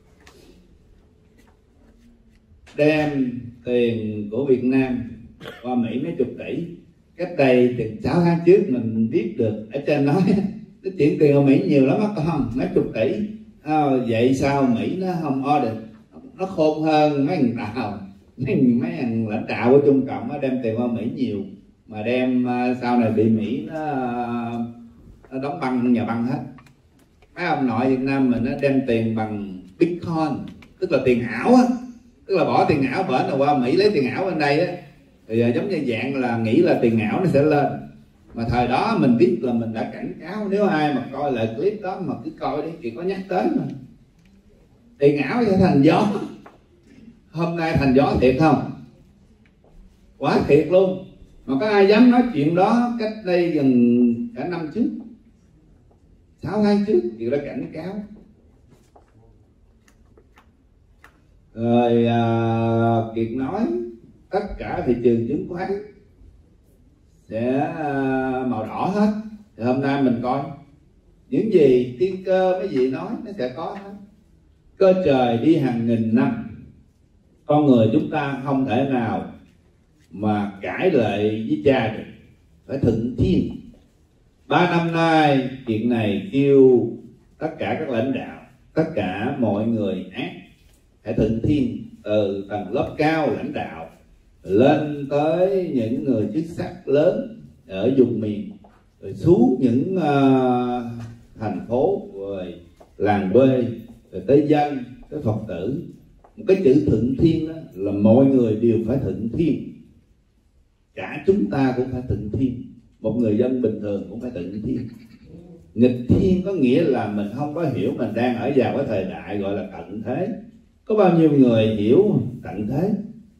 Đem tiền của Việt Nam qua Mỹ mấy chục tỷ. Cách đây chừng sáu tháng trước mình biết được ở trên nói nó chuyển tiền ở Mỹ nhiều lắm á con, mấy chục tỷ. À, vậy sao Mỹ nó không audit, nó khôn hơn mấy thằng Tàu, mấy, mấy thằng lãnh đạo của Trung Cộng nó đem tiền qua Mỹ nhiều, mà đem sau này bị Mỹ nó, nó đóng băng nhà băng hết. Mấy ông nội Việt Nam mình nó đem tiền bằng Bitcoin, tức là tiền ảo á, tức là bỏ tiền ảo bển rồi qua Mỹ lấy tiền ảo bên đây á, thì giống như dạng là nghĩ là tiền ảo nó sẽ lên. Mà thời đó mình biết là mình đã cảnh cáo, nếu ai mà coi lại clip đó mà cứ coi đi, chỉ có nhắc tới mà tiền ảo sẽ thành gió. Hôm nay thành gió thiệt không? Quá thiệt luôn. Mà có ai dám nói chuyện đó cách đây gần cả năm trước, sáu tháng trước thì đã cảnh cáo. Rồi à, Kiệt nói tất cả thị trường chứng khoán sẽ màu đỏ hết. Thì hôm nay mình coi những gì tiên cơ mấy gì nói nó sẽ có hết. Cơ trời đi hàng nghìn năm, con người chúng ta không thể nào mà cãi lại với cha được, phải thuận thiên. Ba năm nay chuyện này kêu tất cả các lãnh đạo, tất cả mọi người ác phải thuận thiên, từ tầng lớp cao lãnh đạo lên tới những người chức sắc lớn ở vùng miền, rồi xuống những uh, thành phố, rồi làng quê, rồi tới dân, tới Phật tử. Một cái chữ thuận thiên đó là mọi người đều phải thuận thiên, cả chúng ta cũng phải thuận thiên, một người dân bình thường cũng phải thuận thiên. Nghịch thiên có nghĩa là mình không có hiểu mình đang ở vào cái thời đại gọi là tận thế. Có bao nhiêu người hiểu tận thế?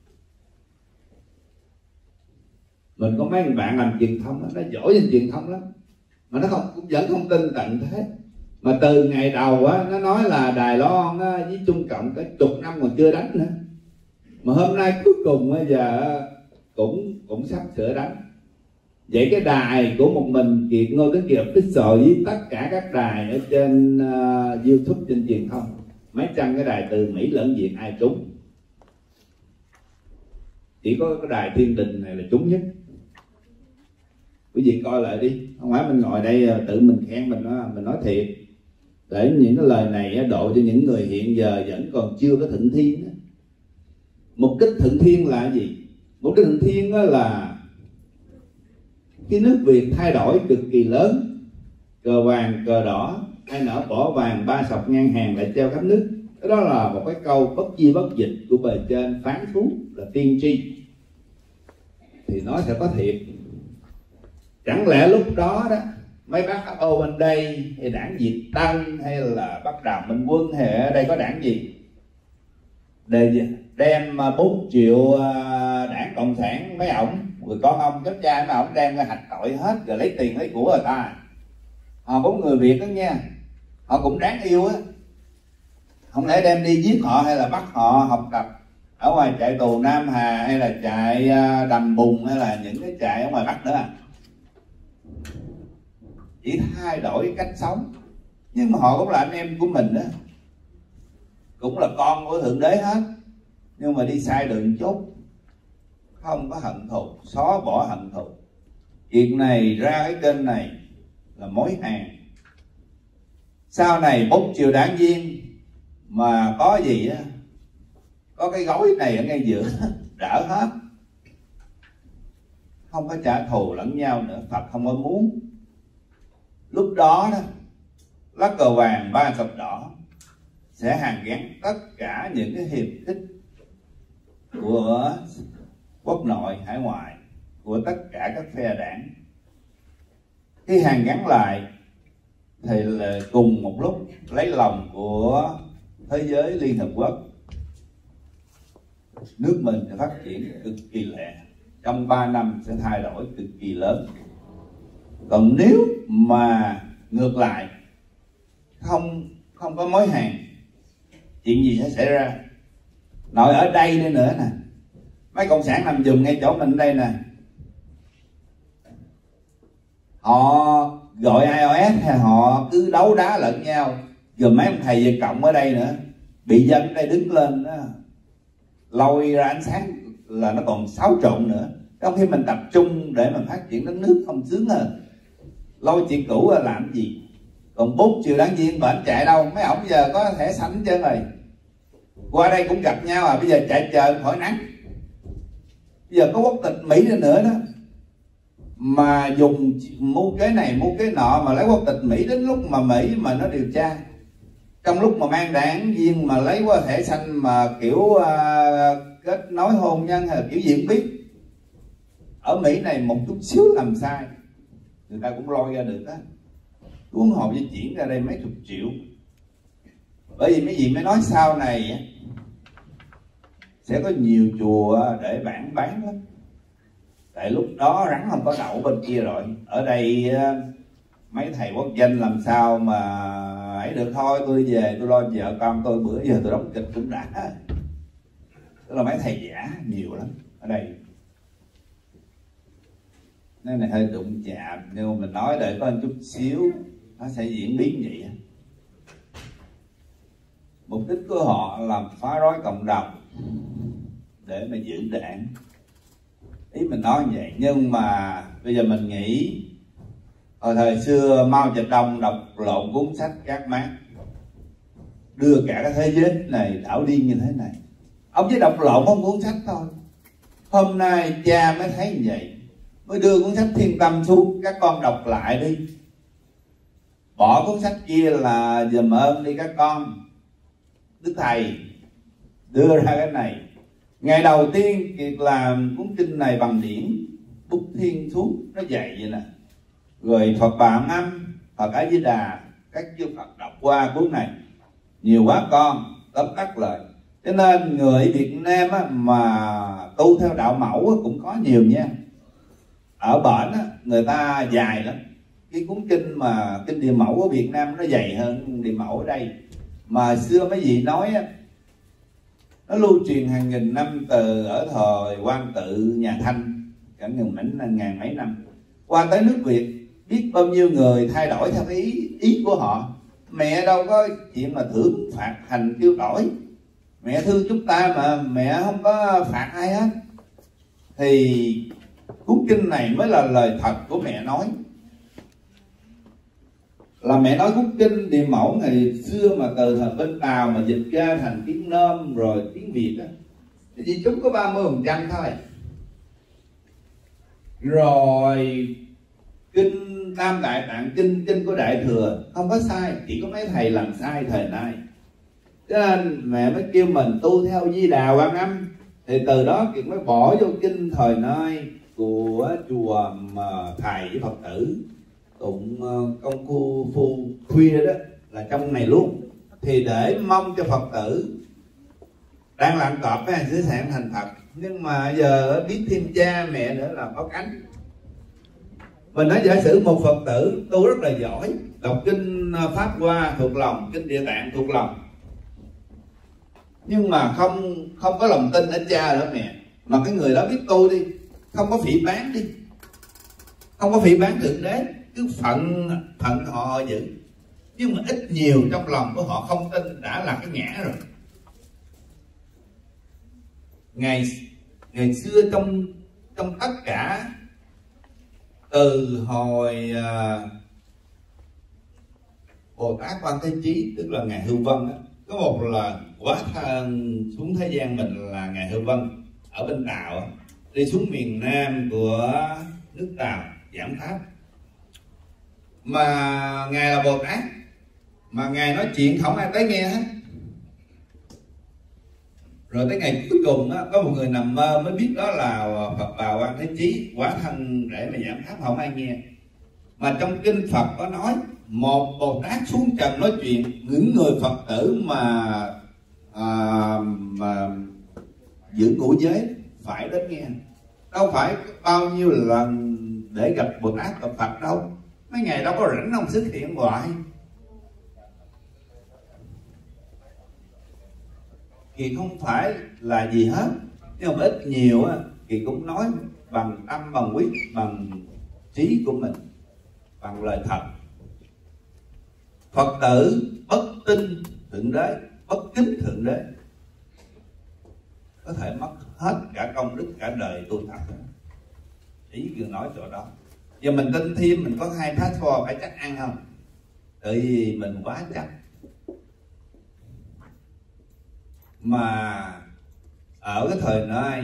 Mình có mấy bạn làm truyền thông đó, nó giỏi trên truyền thông lắm, mà nó không cũng vẫn không tin tận thế. Mà từ ngày đầu á, nó nói là Đài Loan á, với Trung Cộng cả chục năm còn chưa đánh nữa, mà hôm nay cuối cùng bây giờ cũng cũng sắp sửa đánh. Vậy cái đài của một mình Kiệt Ngô Tấn Kiệt official với tất cả các đài ở trên uh, YouTube, trên truyền thông, mấy trăm cái đài từ Mỹ lẫn Việt ai trúng? Chỉ có cái đài Thiên Đình này là trúng nhất. Quý vị coi lại đi, không phải mình ngồi đây tự mình khen mình đó, mình nói thiệt. Để những cái lời này độ cho những người hiện giờ vẫn còn chưa có thuận thiên đó. Mục đích thuận thiên là gì? Mục đích thuận thiên đó là cái nước Việt thay đổi cực kỳ lớn, cờ vàng cờ đỏ, ai nở bỏ vàng ba sọc ngang hàng lại treo khắp nước. Cái đó là một cái câu bất di bất dịch của bề trên phán xuống là tiên tri, thì nó sẽ có thiệt. Chẳng lẽ lúc đó đó mấy bác ô bên đây hay đảng Việt Tân hay là bác Đào Minh Quân hay ở đây có đảng gì để đem bốn triệu đảng Cộng sản mấy ổng, người con ông cháu trai mấy ổng đem ra hạch tội hết rồi lấy tiền lấy của người ta. Họ cũng người Việt đó nha, họ cũng đáng yêu á, không lẽ đem đi giết họ hay là bắt họ học tập ở ngoài trại tù Nam Hà hay là trại Đầm Bùng hay là những cái trại ở ngoài Bắc nữa à? Chỉ thay đổi cách sống, nhưng mà họ cũng là anh em của mình đó, cũng là con của Thượng Đế hết. nhưng mà đi sai đường chốt, không có hận thù, xóa bỏ hận thù. Chuyện này ra cái kênh này là mối hàn. Sau này bốn triệu đảng viên mà có gì á, có cái gối này ở ngay giữa đỡ hết, không có trả thù lẫn nhau nữa. Phật không có muốn. Lúc đó đó, lá cờ vàng ba sọc đỏ sẽ hàn gắn tất cả những cái hiềm khích của quốc nội hải ngoại, của tất cả các phe đảng. Khi hàn gắn lại thì là cùng một lúc lấy lòng của thế giới Liên Hợp Quốc, nước mình sẽ phát triển cực kỳ lẹ, trong ba năm sẽ thay đổi cực kỳ lớn. Còn nếu mà ngược lại, không không có mối hàn, chuyện gì sẽ xảy ra? Nội ở đây đây nữa nè, mấy cộng sản nằm dùng ngay chỗ mình đây nè, họ gọi i o ét hay họ cứ đấu đá lẫn nhau, rồi mấy ông thầy về cộng ở đây nữa bị dân ở đây đứng lên đó, lôi ra ánh sáng là nó còn xáo trộn nữa. Trong khi mình tập trung để mình phát triển đất nước không sướng hơn, lôi chuyện cũ là làm gì? Còn bốn triệu đảng viên bệnh chạy đâu? Mấy ổng giờ có thẻ xanh trơn rồi, qua đây cũng gặp nhau à, bây giờ chạy chờ khỏi nắng. Bây giờ có quốc tịch Mỹ nữa đó, mà dùng mua cái này mua cái nọ mà lấy quốc tịch Mỹ, đến lúc mà Mỹ mà nó điều tra, trong lúc mà mang đảng viên mà lấy qua thẻ xanh mà kiểu uh, kết nối hôn nhân hay là kiểu gì cũng biết. Ở Mỹ này một chút xíu làm sai người ta cũng lôi ra được đó, huống hồ di chuyển ra đây mấy chục triệu. Bởi vì mấy gì mới nói sau này sẽ có nhiều chùa để bản bán lắm, tại lúc đó rắn không có đậu bên kia rồi. Ở đây mấy thầy quốc danh làm sao mà ấy được, thôi tôi đi về tôi lo vợ con tôi, bữa giờ tôi đóng kịch cũng đã. Tức là mấy thầy giả nhiều lắm ở đây. Cái này hơi đụng chạm, nhưng mà mình nói để có một chút xíu nó sẽ diễn biến vậy. Mục đích của họ làm phá rối cộng đồng để mà giữ đảng, ý mình nói như vậy. Nhưng mà bây giờ mình nghĩ hồi thời xưa Mao Trạch Đông đọc lộn cuốn sách Các Mác, đưa cả cái thế giới này đảo điên như thế này. Ông chỉ đọc lộn không cuốn sách thôi. Hôm nay cha mới thấy như vậy, mới đưa cuốn sách Thiên Tâm xuống, các con đọc lại đi, bỏ cuốn sách kia là dùm ơn đi các con. Đức thầy đưa ra cái này. Ngày đầu tiên Kiệt làm cuốn kinh này bằng điển bút thiên xuống, nó dày vậy nè, rồi Phật Bạn Âm, Phật A Di Đà, các chư Phật đọc qua cuốn này nhiều quá con, tóm tắt lại. Cho nên người Việt Nam á, mà tu theo đạo mẫu á, cũng có nhiều nha. Ở bển á, người ta dài lắm. Cái cuốn kinh mà kinh Địa Mẫu ở Việt Nam nó dày hơn Địa Mẫu ở đây. Mà xưa mấy vị nói á, nó lưu truyền hàng nghìn năm từ ở thời Quan Tự nhà Thanh, cả ngàn mấy, ngàn mấy năm qua tới nước Việt, biết bao nhiêu người thay đổi theo cái ý, ý của họ. Mẹ đâu có chuyện mà thưởng phạt hành kêu đổi, mẹ thương chúng ta mà, mẹ không có phạt ai hết. Thì cuốn kinh này mới là lời thật của mẹ nói. Là mẹ nói cuốn kinh Địa Mẫu ngày xưa mà từ thời bên Tàu mà dịch ra thành tiếng Nôm rồi tiếng Việt á, thì chỉ chúng có ba mươi phần trăm thôi. Rồi kinh Tam Đại Tạng Kinh, kinh của Đại Thừa không có sai, chỉ có mấy thầy làm sai thời nay. Cho nên mẹ mới kêu mình tu theo Di Đà Quan Âm. Thì từ đó Kiệt mới bỏ vô kinh thời nay của chùa mà thầy với Phật tử tụng công phu phu khuya đó là trong này luôn, thì để mong cho Phật tử đang làm cọp với sẽ sản thành Phật. Nhưng mà giờ biết thêm cha mẹ nữa là có cánh. Mình nói giả sử một Phật tử tu rất là giỏi, đọc kinh Pháp Hoa thuộc lòng, kinh Địa Tạng thuộc lòng, nhưng mà không không có lòng tin ở cha ở mẹ, mà cái người đó biết tu đi, không có phỉ bán đi, không có phỉ bán thượng đế, cứ phận phận họ giữ, nhưng mà ít nhiều trong lòng của họ không tin đã là cái ngã rồi. ngày ngày xưa trong trong tất cả, từ hồi uh, Bồ Tát Quan Thế Chí, tức là ngài Hư Vân đó, có một lần quá thân xuống thế gian mình là ngài Hư Vân ở bên Tàu, đi xuống miền Nam của nước Tàu giảng pháp. Mà ngài là Bồ Tát, mà ngài nói chuyện không ai tới nghe hết. Rồi tới ngày cuối cùng đó, có một người nằm mơ mới biết đó là Phật Bà Quan Thế Chí quá thân để mà giảng pháp, không ai nghe. Mà trong kinh Phật có nói một Bồ Tát xuống trần nói chuyện, những người Phật tử mà à, mà giữ ngũ giới phải đến nghe. Đâu phải bao nhiêu lần để gặp Bồ Tát gặp Phật đâu, mấy ngày đâu có rảnh ông xuất hiện hoài. Kỳ không phải là gì hết, nhưng mà ít nhiều á, Kỳ cũng nói bằng tâm, bằng quyết, bằng trí của mình, bằng lời thật. Phật tử bất tin Thượng Đế, bất kính Thượng Đế, có thể mất hết cả công đức cả đời tu tập. Ý vừa nói chỗ đó. Giờ mình tin thêm mình có hai passport phải chắc ăn không? Tại vì mình quá chắc. Mà ở cái thời nay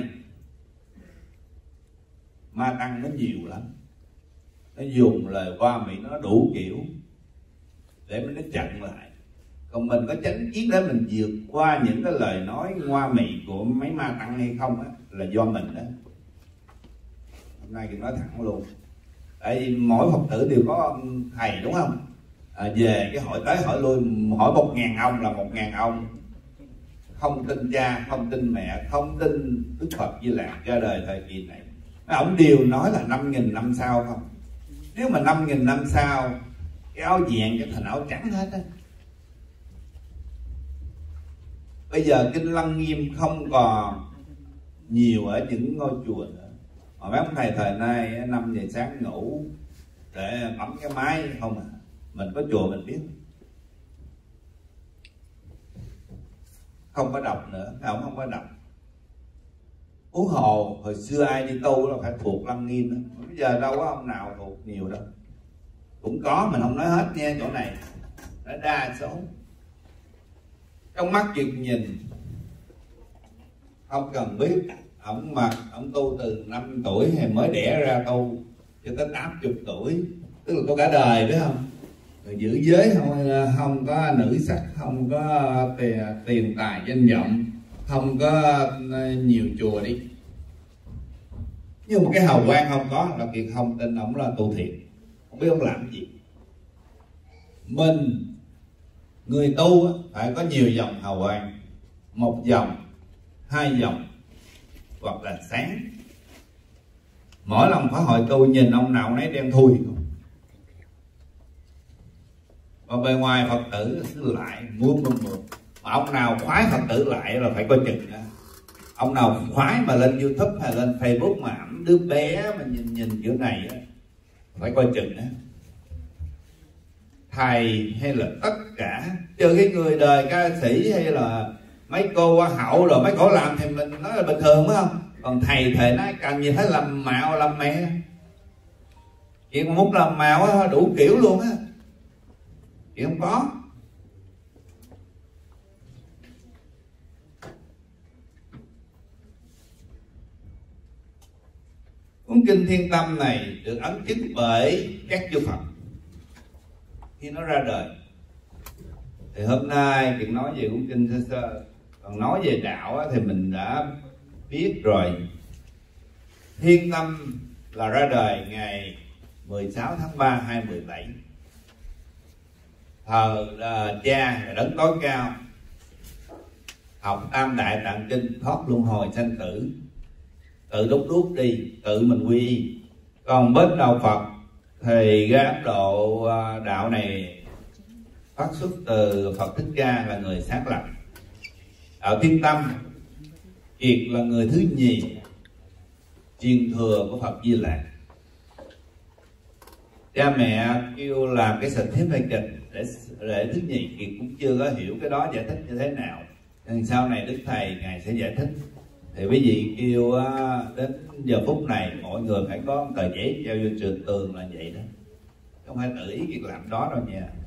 ma tăng nó nhiều lắm, nó dùng lời qua mỹ nó đủ kiểu để nó chặn lại. Còn mình có chánh kiến để mình vượt qua những cái lời nói ngoa mị của mấy ma tăng hay không á, là do mình đó. Hôm nay thì nói thẳng luôn, tại vì mỗi Phật tử đều có thầy đúng không? À, về cái hỏi tới hỏi lui, hỏi một ngàn ông là một ngàn ông không tin cha, không tin mẹ, không tin Đức Phật Di Lạc ra đời thời kỳ này. Ông đều nói là năm nghìn năm sau không. Nếu mà năm nghìn năm sau cái áo vàng cái thành áo trắng hết á. Bây giờ kinh Lăng Nghiêm không còn nhiều ở những ngôi chùa nữa. Mà mấy ông thầy thời nay năm giờ sáng ngủ để bấm cái máy không à. Mình có chùa mình biết. Không có đọc nữa, ông không có đọc. Huống hồ hồi xưa ai đi tu là phải thuộc Lăng Nghiêm đó. Bây giờ đâu có ông nào thuộc nhiều đâu. Cũng có, mình không nói hết nha, chỗ này nó đa số. Trong mắt việc nhìn không cần biết ông mặc ông tu từ năm tuổi hay mới đẻ ra tu cho tới tám mươi tuổi, tức là có cả đời biết không? Rồi giữ giới không, không có nữ sắc, không có tiền, tiền tài danh vọng, không có nhiều chùa đi, nhưng mà cái hào quang không có, là kiện không tin ông là tu thiện, không biết ông làm gì. Mình người tu phải có nhiều dòng hào quang, một dòng, hai dòng hoặc là sáng. Mỗi lần phải hội tu nhìn ông nào nấy đen thui không. Và bề ngoài Phật tử cứ lại muôn muôn muôn. Mà ông nào khoái Phật tử lại là phải coi chừng đó. Ông nào khoái mà lên YouTube hay lên Facebook mà ẩm đứa bé mà nhìn nhìn kiểu này đó, phải coi chừng đó. Thầy hay là tất cả, trừ cái người đời ca sĩ hay là mấy cô hoa hậu rồi mấy cổ làm thì mình nói là bình thường phải không? Còn thầy thầy nói cần gì phải làm mạo làm mẹ. Chuyện mà muốn làm mạo đủ kiểu luôn á. Chuyện không có. Cuốn kinh Thiên Tâm này được ấn chứng bởi các chư Phật khi nó ra đời. Thì hôm nay chuyện nói về cuốn kinh sơ sơ. Còn nói về đạo thì mình đã biết rồi. Thiên Tâm là ra đời ngày mười sáu tháng ba hai nghìn không trăm mười bảy. Thờ uh, cha là đấng tối cao, học tam đại tạng kinh, thoát luân hồi sanh tử, tự đúc đuốc đi, tự mình quy y. Còn bên đạo Phật thì ra Ấn Độ, uh, đạo này phát xuất từ Phật Thích Ca là người sáng lập. Đạo Thiên Tâm Kiệt là người thứ nhì truyền thừa của Phật Di Lạc. Cha mẹ kêu làm cái certificate để để thứ nhì, Kiệt cũng chưa có hiểu cái đó giải thích như thế nào, nên sau này Đức Thầy Ngài sẽ giải thích. Thì quý vị kêu á, đến giờ phút này mọi người phải có tờ giấy treo vô trường tường là vậy đó, không phải tự ý việc làm đó đâu nha.